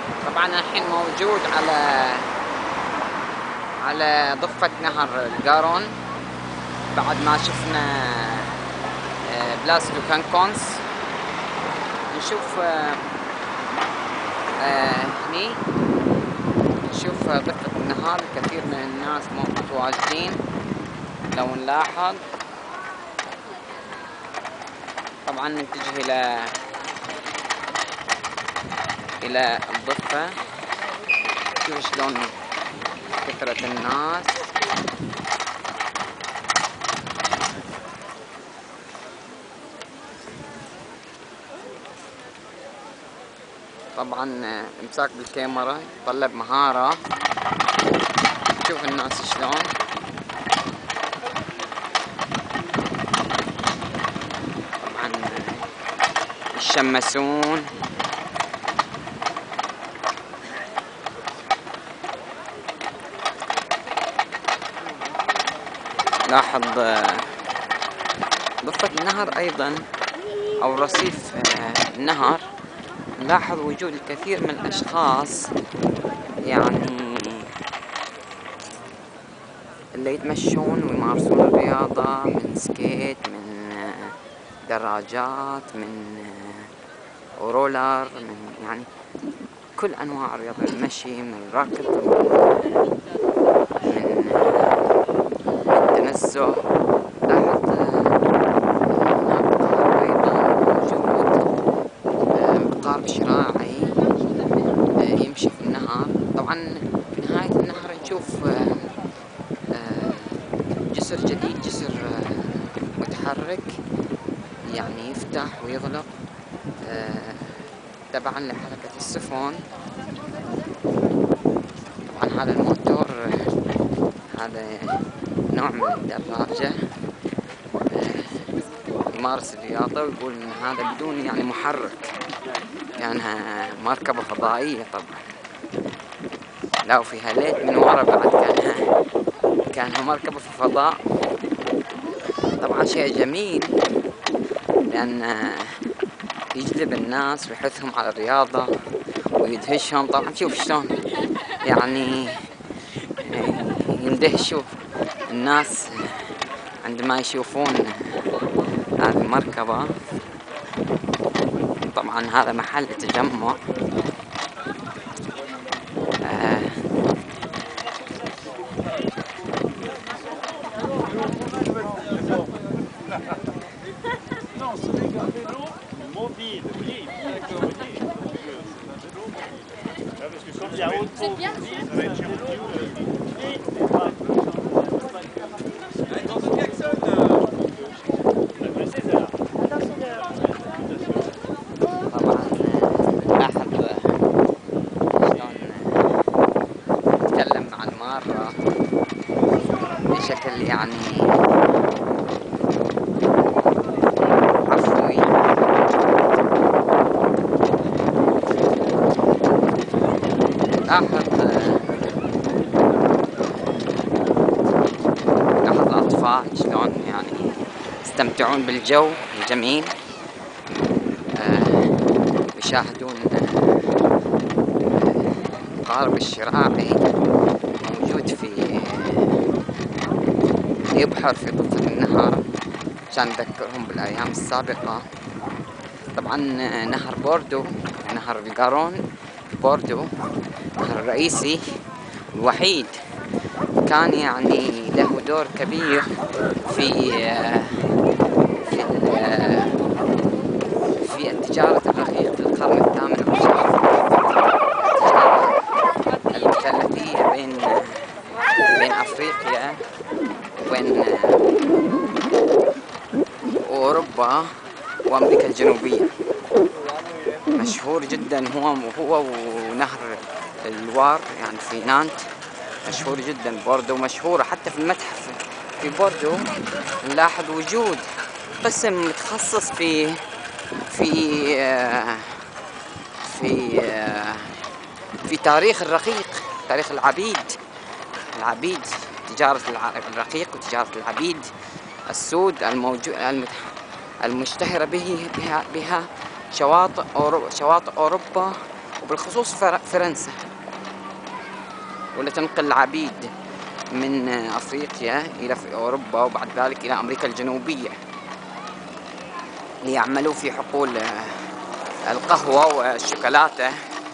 طبعا الحين موجود على ضفة نهر القارون، بعد ما شفنا بلاستو كانكونس. نشوف هني نشوف ضفة النهر، كثير من الناس متواجدين لو نلاحظ. طبعا نتجه إلى الضفة، شوف شلون كثرة الناس. طبعا امساك بالكاميرا يتطلب مهارة. شوف الناس شلون. طبعا يتشمسون. لاحظ ضفة النهر أيضا أو رصيف النهر، نلاحظ وجود الكثير من الأشخاص يعني اللي يتمشون ويمارسون الرياضة، من سكيت، من دراجات، من رولر، من يعني كل أنواع الرياضة، المشي، من ركض، من التنزه. لاحظ قارب شراعي يمشي في النهر. طبعا في نهاية النهر نشوف جسر جديد، جسر متحرك يعني يفتح ويغلق تبعا لحركة السفن. طبعا هذا الموتور، هذا نوع من الدراجة يمارس الرياضة، ويقول ان هذا بدون يعني محرك، كانها مركبة فضائية. طبعا لا، وفيها ليد من ورا بعد، كانها مركبة في الفضاء. طبعا شيء جميل، لأن يجذب الناس ويحثهم على الرياضة ويدهشهم. طبعا شوف شلون يعني يندهشوا الناس عندما يشوفون هذه المركبة. طبعا هذا محل تجمع. بشكل يعني عفوي. لاحظ الأطفال شلون يعني يستمتعون بالجو الجميل، يشاهدون القارب الشراعي موجود يبحر في ضفة النهر عشان نذكرهم بالأيام السابقة. طبعا نهر بوردو، نهر القارون في بوردو، النهر الرئيسي الوحيد، كان يعني له دور كبير في التجارة الرقيق في القرن الثامن عشر، التجارة المثلثية بين أفريقيا وبين أوروبا وأمريكا الجنوبية. مشهور جدا هو ونهر اللوار يعني في نانت، مشهور جدا. بوردو مشهورة حتى في المتحف في بوردو نلاحظ وجود قسم متخصص في في في تاريخ الرقيق، تاريخ العبيد، تجارة الرقيق وتجارة العبيد السود المشتهرة بها شواطئ أوروبا بالخصوص فرنسا، واللي تنقل العبيد من أفريقيا إلى أوروبا وبعد ذلك إلى أمريكا الجنوبية ليعملوا في حقول القهوة والشوكولاتة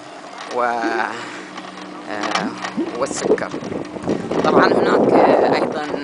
والسكر. طبعا هناك أيضا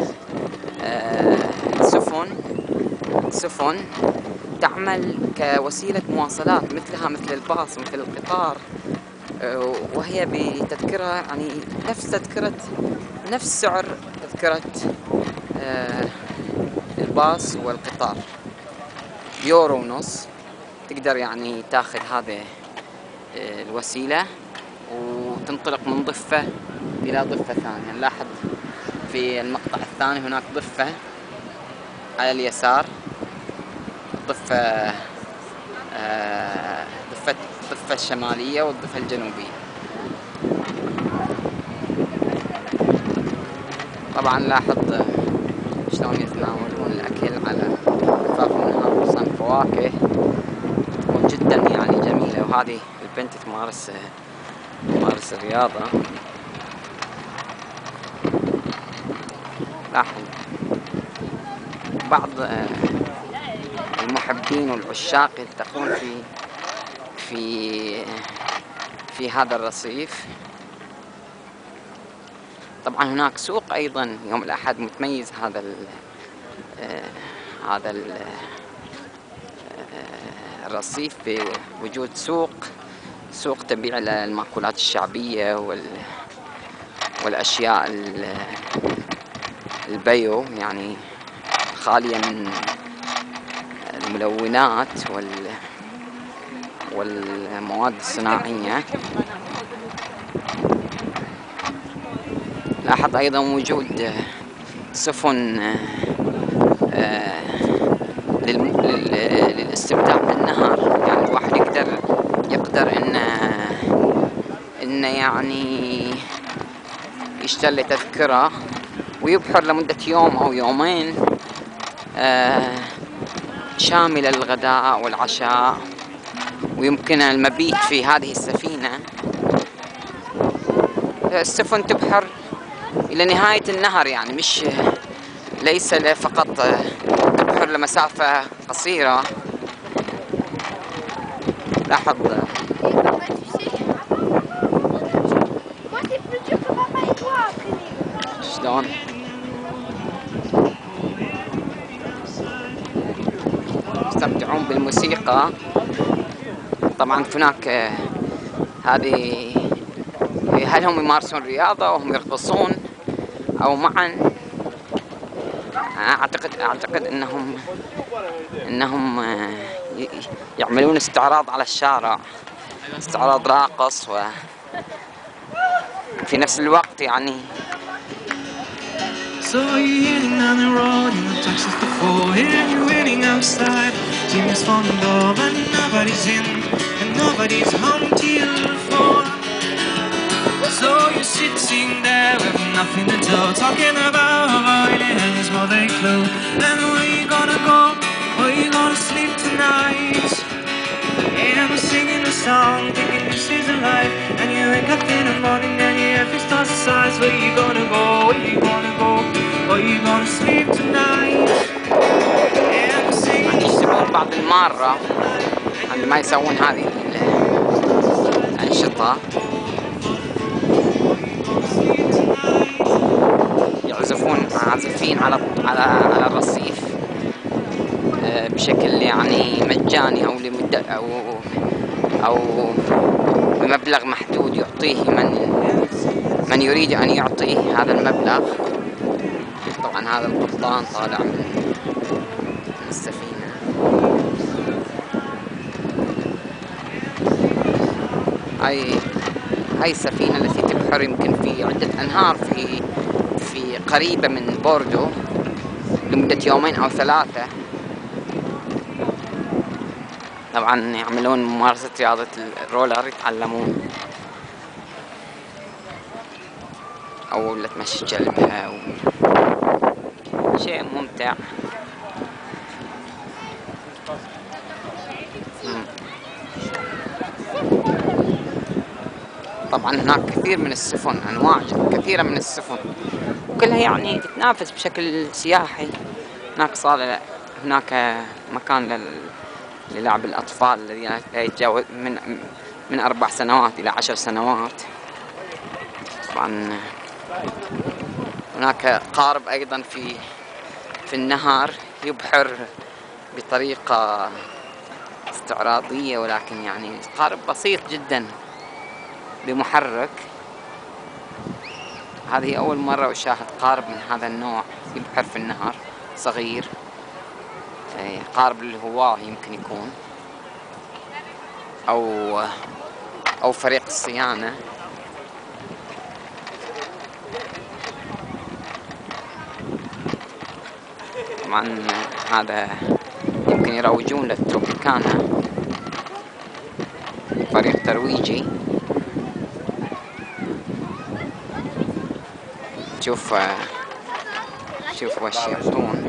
سفن تعمل كوسيلة مواصلات مثلها مثل الباص مثل القطار، وهي بتذكرة يعني نفس سعر تذكرة الباص والقطار، يورو ونص. تقدر يعني تاخذ هذه الوسيلة وتنطلق من ضفة إلى ضفة ثانية. نلاحظ في المقطع الثاني هناك ضفة على اليسار، ضفة الشمالية والضفة الجنوبية. طبعا لاحظ شلون يتناولون الأكل على رفاف النهر، خصوصا فواكه تكون جدا يعني جميلة. وهذه البنت تمارس الرياضة. لاحظ بعض المحبين والعشاق يلتقون في هذا الرصيف. طبعا هناك سوق أيضا يوم الأحد متميز هذا الرصيف بوجود سوق تبيع المأكولات الشعبية والأشياء البيو، يعني خالية من الملونات والمواد الصناعية. لاحظ أيضا وجود سفن للاستمتاع بالنهر، يعني الواحد يقدر إنه يعني يشتري تذكرة ويبحر لمدة يوم أو يومين، شاملة للغداء والعشاء، ويمكن المبيت في هذه السفينة. السفن تبحر إلى نهاية النهر، يعني ليس فقط تبحر لمسافة قصيرة. لاحظ شلون يستمتعون بالموسيقى. طبعا هناك هذه هل هم يمارسون رياضة وهم يرقصون أو معا؟ أعتقد إنهم يعملون استعراض على الشارع، استعراض راقص وفي نفس الوقت يعني. So you're heading down the road in the Texas before, and you're waiting outside. Teams from the door, but nobody's in, and nobody's home till 4. So you're sitting there with nothing to do, talking about how your hands while they glow. And where you gonna go? Where you gonna sleep tonight? And I'm singing a song, thinking this is a life. And you wake up in the morning and your everything starts to size. Where you gonna go? Where you gonna go? Where you gonna sleep tonight? And I'm singing. يشتغلون بعض المارة عندما يسوون هذه الأنشطة، يعزفون عازفين على الرصيف بشكل يعني مجاني أو لمدة أو بمبلغ محدود يعطيه من يريد أن يعطي هذا المبلغ. طبعا هذا القبطان طالع من السفينة. هاي السفينة التي تبحر يمكن في عدة أنهار في قريبة من بوردو لمدة يومين أو 3. طبعا يعملون ممارسة رياضة الرولر، يتعلمون أو تمشي كلبها شيء ممتع. طبعا هناك كثير من السفن، أنواع كثيرة من السفن، وكلها يعني تتنافس بشكل سياحي. هناك صار هناك مكان للعب الأطفال الذين لا يتجاوز من 4 سنوات إلى 10 سنوات. طبعا هناك قارب أيضا في النهر يبحر بطريقة استعراضية، ولكن يعني قارب بسيط جدا بمحرك. هذه أول مرة أشاهد قارب من هذا النوع يبحر في النهر، صغير، قارب للهواة يمكن يكون، أو فريق الصيانة. طبعا هذا يمكن يروجون للتروبيكانا، فريق ترويجي. شوف وش يعطون،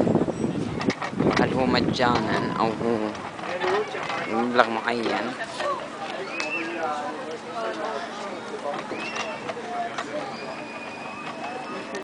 هل هو مجانا أو هو بمبلغ معين.